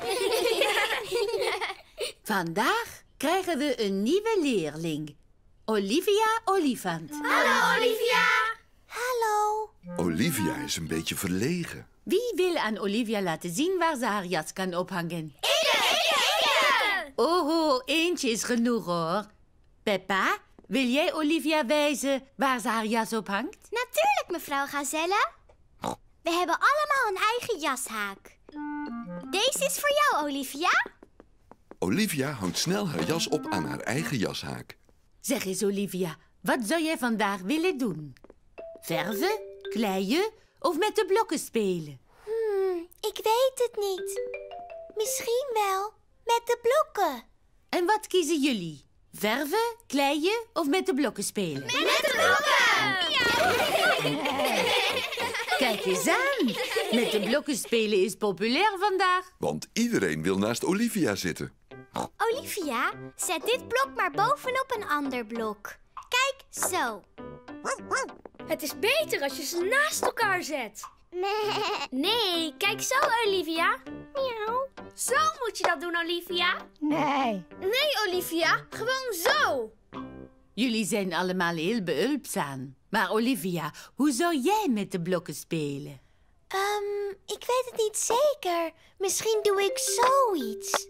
Vandaag krijgen we een nieuwe leerling. Olivia Olifant. Hallo, Olivia. Hallo. Olivia is een beetje verlegen. Wie wil aan Olivia laten zien waar ze haar jas kan ophangen? Ik, ik, ik. Oh, eentje is genoeg hoor. Peppa, wil jij Olivia wijzen waar ze haar jas ophangt? Natuurlijk, mevrouw Gazelle. We hebben allemaal een eigen jashaak. Deze is voor jou, Olivia. Olivia hangt snel haar jas op aan haar eigen jashaak. Zeg eens, Olivia, wat zou jij vandaag willen doen? Verven, kleien of met de blokken spelen? Hmm, ik weet het niet. Misschien wel met de blokken. En wat kiezen jullie? Verven, kleien of met de blokken spelen? Met de blokken! Ja. Kijk eens aan. Met de blokken spelen is populair vandaag. Want iedereen wil naast Olivia zitten. Olivia, zet dit blok maar bovenop een ander blok. Kijk, zo. Het is beter als je ze naast elkaar zet. Nee, kijk zo, Olivia. Miauw. Zo moet je dat doen, Olivia. Nee. Nee, Olivia, gewoon zo. Jullie zijn allemaal heel behulpzaam. Maar Olivia, hoe zou jij met de blokken spelen? Um, ik weet het niet zeker. Misschien doe ik zoiets.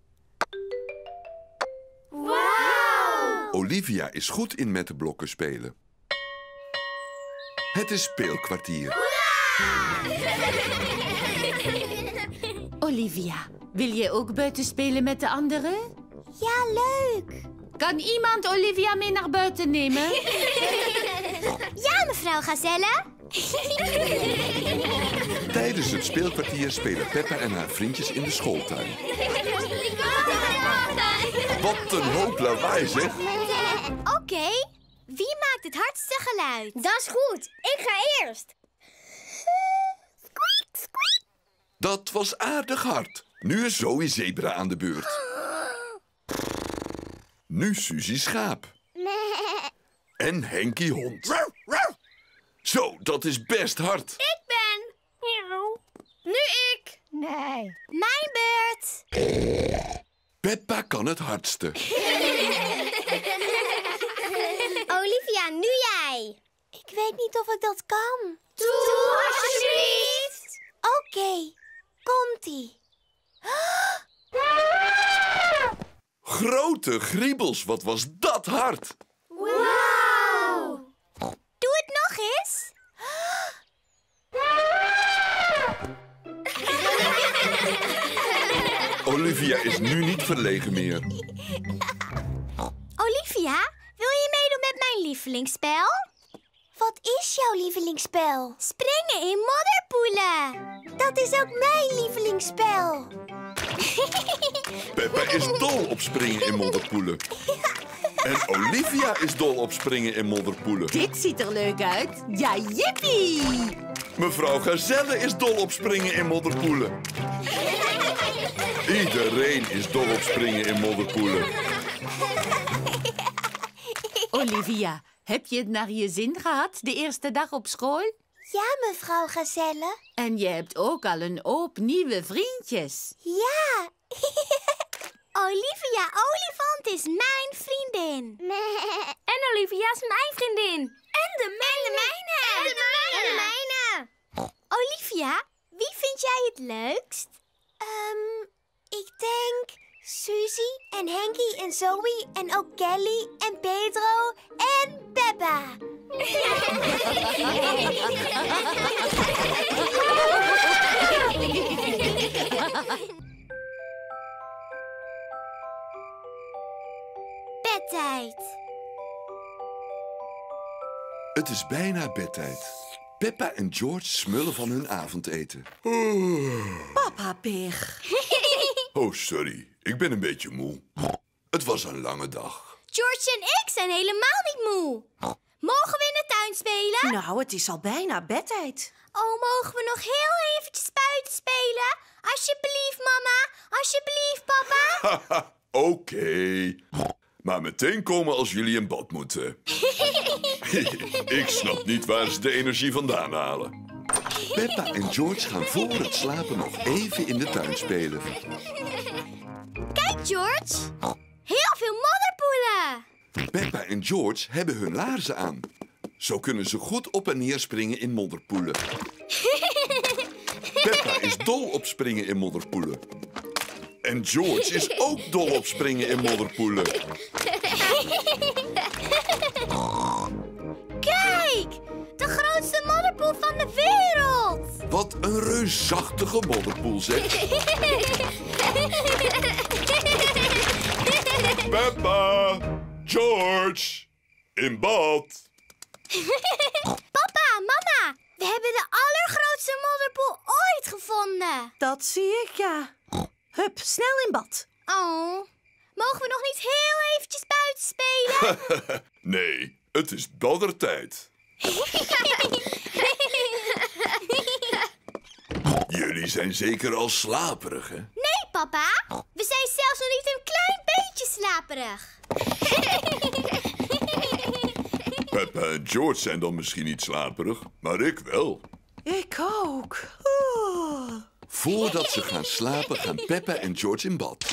Wauw! Olivia is goed in met de blokken spelen. Het is speelkwartier. Olivia, wil jij ook buiten spelen met de anderen? Ja, leuk. Kan iemand Olivia mee naar buiten nemen? Ja, mevrouw Gazelle. Tijdens het speelkwartier spelen Peppa en haar vriendjes in de schooltuin. Wat een hoop lawaai, zeg. Oké, okay. Wie maakt het hardste geluid? Dat is goed. Ik ga eerst. Squeak, squeak. Dat was aardig hard. Nu is Zoe Zebra aan de beurt. Nu Suzie Schaap. En Henkie Hond. Zo, dat is best hard. Ik ben. Nu ik. Nee. Mijn beurt. Peppa kan het hardste. Olivia, nu jij. Ik weet niet of ik dat kan. Doe alsjeblieft. Oké, okay. Komt-ie. Grote griebels, wat was dat hard. Wauw. Doe het nog eens. Olivia is nu niet verlegen meer. Olivia, wil je meedoen met mijn lievelingsspel? Wat is jouw lievelingsspel? Springen in modderpoelen. Dat is ook mijn lievelingsspel. Peppa is dol op springen in modderpoelen. En Olivia is dol op springen in modderpoelen. Dit ziet er leuk uit. Ja, jippie! Mevrouw Gazelle is dol op springen in modderpoelen. Iedereen is dol op springen in modderpoelen. Olivia, heb je het naar je zin gehad de eerste dag op school? Ja, mevrouw Gazelle. En je hebt ook al een hoop nieuwe vriendjes. Ja. Olivia Olifant is mijn vriendin. En Olivia is mijn vriendin. En de mijne. En de mijne. En de mijne. Olivia, wie vind jij het leukst? Um, ik denk Suzie en Henkie en Zoe en ook Kelly en Pedro en Peppa. Bedtijd. Het is bijna bedtijd. Peppa en George smullen van hun avondeten. Papa Pig. Oh, sorry. Ik ben een beetje moe. Het was een lange dag. George en ik zijn helemaal niet moe. Mogen we in de tuin spelen? Nou, het is al bijna bedtijd. Oh, mogen we nog heel eventjes buiten spelen? Alsjeblieft, mama. Alsjeblieft, papa. Oké. Okay. Maar meteen komen als jullie in bad moeten. Ik snap niet waar ze de energie vandaan halen. Peppa en George gaan voor het slapen nog even in de tuin spelen. Kijk, George. Heel veel modderpoelen. Peppa en George hebben hun laarzen aan. Zo kunnen ze goed op en neer springen in modderpoelen. Peppa is dol op springen in modderpoelen. En George is ook dol op springen in modderpoelen. Kijk, de grootste modderpoel van de wereld. Wat een reusachtige modderpoel, zeg. Peppa, George, in bad. Papa, mama, we hebben de allergrootste modderpoel ooit gevonden. Dat zie ik, ja. Hup, snel in bad. Oh, mogen we nog niet heel eventjes buiten spelen? Nee, het is baddertijd. Jullie zijn zeker al slaperig, hè? Nee, papa. We zijn zelfs nog niet een klein beetje slaperig. Peppa en George zijn dan misschien niet slaperig, maar ik wel. Ik ook. Oeh. Voordat ze gaan slapen, gaan Peppa en George in bad.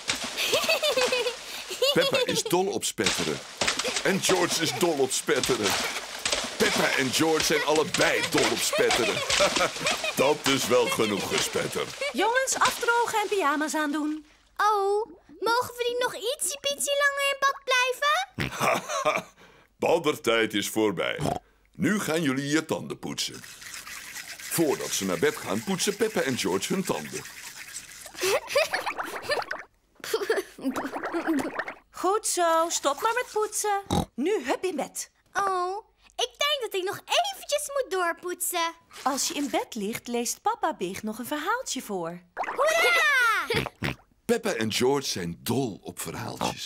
Peppa is dol op spetteren. En George is dol op spetteren. Peppa en George zijn allebei dol op spetteren. Dat is wel genoeg gespetter. Jongens, afdrogen en pyjama's aandoen. Oh, mogen we die nog ietsie pietsie langer in bad blijven? Baddertijd is voorbij. Nu gaan jullie je tanden poetsen. Voordat ze naar bed gaan, poetsen Peppa en George hun tanden. Goed zo, stop maar met poetsen. Nu hup in bed. Oh, ik denk dat ik nog eventjes moet doorpoetsen. Als je in bed ligt, leest papa Big nog een verhaaltje voor. Hoera! Peppa en George zijn dol op verhaaltjes.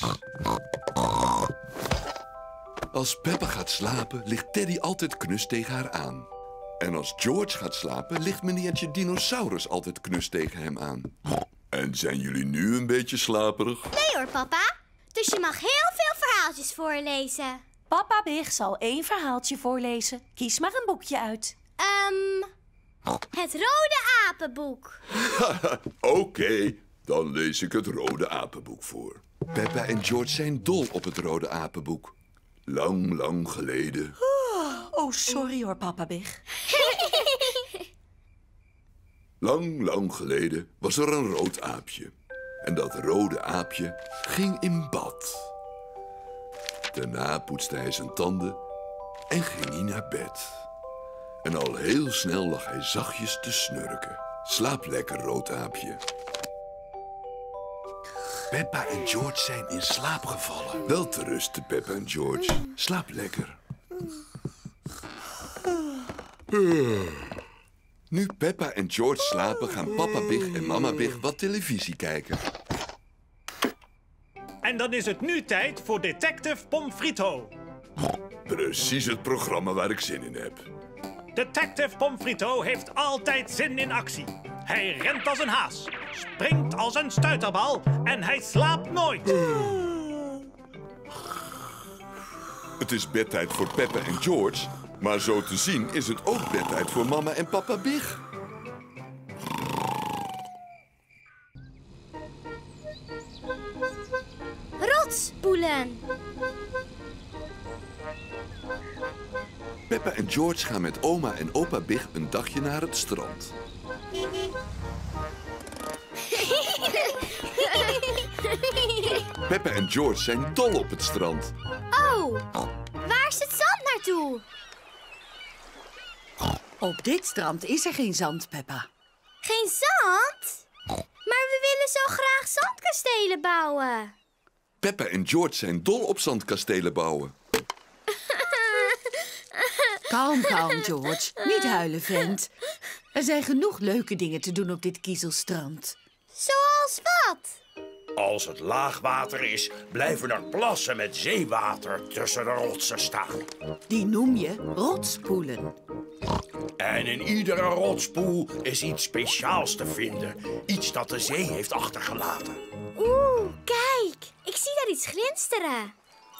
Als Peppa gaat slapen, ligt Teddy altijd knus tegen haar aan. En als George gaat slapen, ligt meneertje Dinosaurus altijd knus tegen hem aan. En zijn jullie nu een beetje slaperig? Nee hoor, papa. Dus je mag heel veel verhaaltjes voorlezen. Papa Big zal één verhaaltje voorlezen. Kies maar een boekje uit. Ehm, het Rode Apenboek. Oké, okay, dan lees ik het Rode Apenboek voor. Peppa en George zijn dol op het Rode Apenboek. Lang, lang geleden. Oh, sorry hoor, papa Big. Lang, lang geleden was er een rood aapje. En dat rode aapje ging in bad. Daarna poetste hij zijn tanden en ging hij naar bed. En al heel snel lag hij zachtjes te snurken. Slaap lekker, rood aapje. Peppa en George zijn in slaap gevallen. Wel te rusten, Peppa en George. Slaap lekker. Nu Peppa en George slapen, gaan papa Big en mama Big wat televisie kijken. En dan is het nu tijd voor Detective Pomfrito. Precies het programma waar ik zin in heb. Detective Pomfrito heeft altijd zin in actie. Hij rent als een haas, springt als een stuiterbal en hij slaapt nooit. Het is bedtijd voor Peppa en George, maar zo te zien is het ook bedtijd voor mama en papa Big. Rotspoelen. Peppa en George gaan met oma en opa Big een dagje naar het strand. Peppa en George zijn dol op het strand. Oh, waar is het zand naartoe? Op dit strand is er geen zand, Peppa. Geen zand? Maar we willen zo graag zandkastelen bouwen. Peppa en George zijn dol op zandkastelen bouwen. Kalm, kalm, George. Niet huilen, vent. Er zijn genoeg leuke dingen te doen op dit kiezelstrand. Zoals wat? Als het laagwater is, blijven er plassen met zeewater tussen de rotsen staan. Die noem je rotspoelen. En in iedere rotspoel is iets speciaals te vinden. Iets dat de zee heeft achtergelaten. Oeh, kijk. Ik zie zie daar iets glinsteren.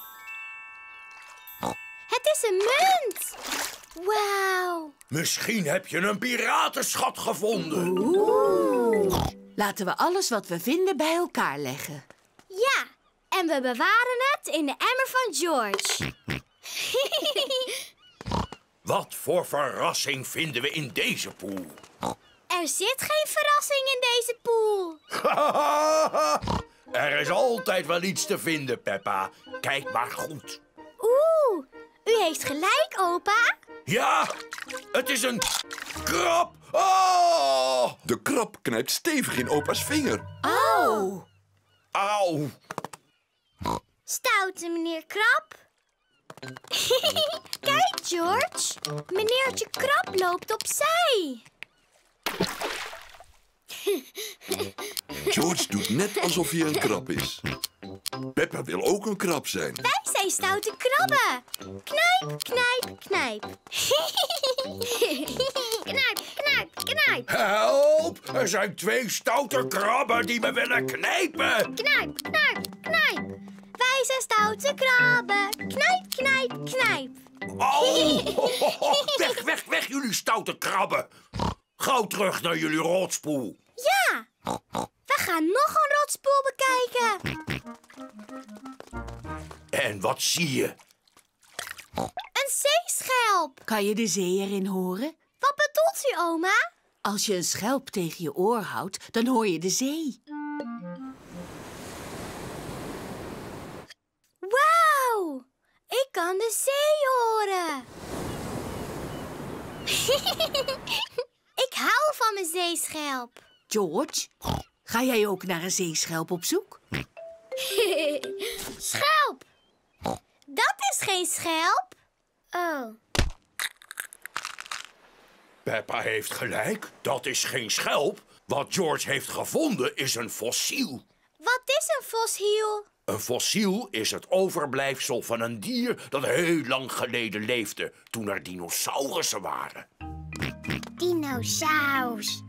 Het is een munt. Wauw. Misschien heb je een piratenschat gevonden. Oeh. Laten we alles wat we vinden bij elkaar leggen. Ja, en we bewaren het in de emmer van George. Wat voor verrassing vinden we in deze poel? Er zit geen verrassing in deze poel. Er is altijd wel iets te vinden, Peppa. Kijk maar goed. Oeh, u heeft gelijk, opa. Ja, het is een krab. Oh! De krab knijpt stevig in opa's vinger. Oh. Auw. Stoute meneer Krab. Kijk, George. Meneertje Krab loopt opzij. George doet net alsof hij een krab is. Peppa wil ook een krab zijn. Wij zijn stoute krabben. Knijp, knijp, knijp. Knijp, knijp, knijp. Help! Er zijn twee stoute krabben die me willen knijpen. Knijp, knijp, knijp. Wij zijn stoute krabben. Knijp, knijp, knijp. Au! Weg, weg, weg, jullie stoute krabben. Gauw terug naar jullie rotspoel. Ja, we gaan nog een rotspoel bekijken. En wat zie je? Een zeeschelp. Kan je de zee erin horen? Wat bedoelt u, oma? Als je een schelp tegen je oor houdt, dan hoor je de zee. Wauw, ik kan de zee horen. Ik hou van mijn zeeschelp. George, ga jij ook naar een zeeschelp op zoek? Schelp. Dat is geen schelp. Oh. Peppa heeft gelijk, dat is geen schelp. Wat George heeft gevonden is een fossiel. Wat is een fossiel? Een fossiel is het overblijfsel van een dier dat heel lang geleden leefde, toen er dinosaurussen waren. Dinosaurus.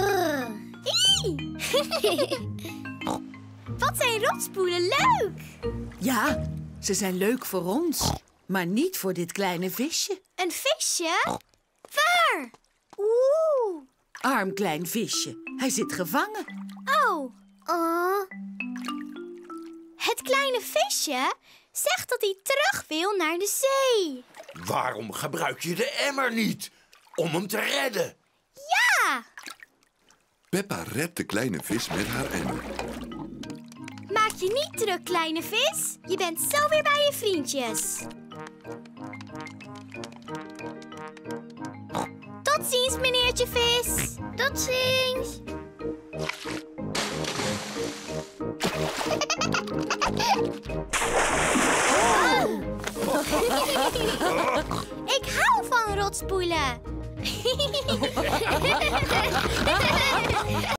Wat zijn rotspoelen leuk! Ja, ze zijn leuk voor ons, maar niet voor dit kleine visje. Een visje? Waar? Oeh. Arm klein visje, hij zit gevangen. Oh. Oh. Het kleine visje zegt dat hij terug wil naar de zee. Waarom gebruik je de emmer niet? Om hem te redden. Ja! Peppa redt de kleine vis met haar emmer. Maak je niet druk, kleine vis. Je bent zo weer bij je vriendjes. Tot ziens, meneertje vis. Tot ziens. Ik hou van rotspoelen.